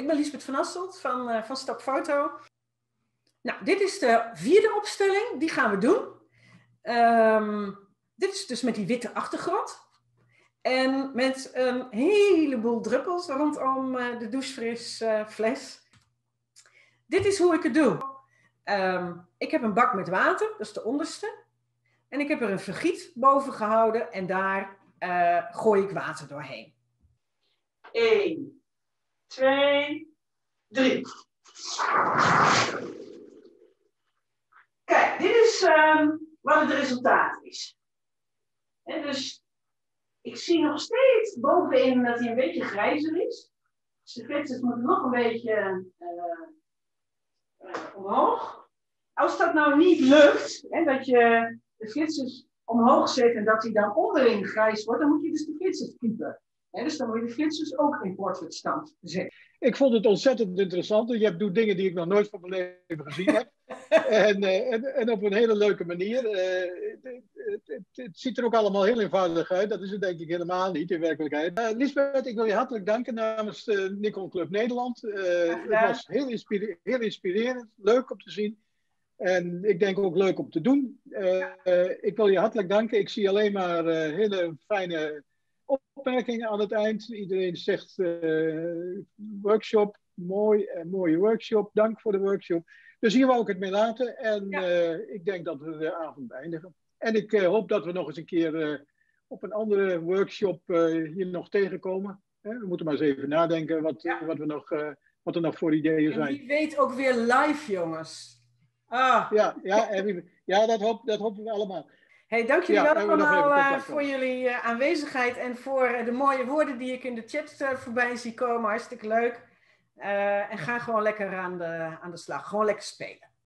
ik ben Liesbeth van Asselt van Stokfoto. Nou, dit is de 4e opstelling, die gaan we doen. Dit is dus met die witte achtergrond. En met een heleboel druppels rondom de douchefris fles. Dit is hoe ik het doe. Ik heb een bak met water, dat is de onderste. En ik heb er een vergiet boven gehouden en daar gooi ik water doorheen. 1, 2, 3. Kijk, dit is wat het resultaat is. En dus, ik zie nog steeds bovenin dat hij een beetje grijzer is. Dus de flitsers moeten nog een beetje omhoog. Als dat nou niet lukt, hè, dat je de flitsers omhoog zet en dat hij dan onderin grijs wordt, dan moet je dus de flitsers typen. Dus dan moet je de flitsers ook in portretstand zetten. Ik vond het ontzettend interessant. Je doet dingen die ik nog nooit van mijn leven gezien heb. en op een hele leuke manier. Het ziet er ook allemaal heel eenvoudig uit. Dat is het denk ik helemaal niet in werkelijkheid. Liesbeth, ik wil je hartelijk danken namens de Nikon Club Nederland. Het was heel inspirerend, leuk om te zien. En ik denk ook leuk om te doen. Ik wil je hartelijk danken. Ik zie alleen maar hele fijne opmerkingen aan het eind. Iedereen zegt workshop, mooi en mooie workshop. Dank voor de workshop. Dus hier wou ik het mee laten. En ik denk dat we de avond beëindigen. En ik hoop dat we nog eens een keer op een andere workshop hier nog tegenkomen. We moeten maar eens even nadenken wat er nog voor ideeën zijn. En wie weet ook weer live, jongens. Ah. Ja, dat hopen we allemaal. Hey, dank jullie wel allemaal voor jullie aanwezigheid en voor de mooie woorden die ik in de chat voorbij zie komen. Hartstikke leuk. En ga gewoon lekker aan de slag. Gewoon lekker spelen.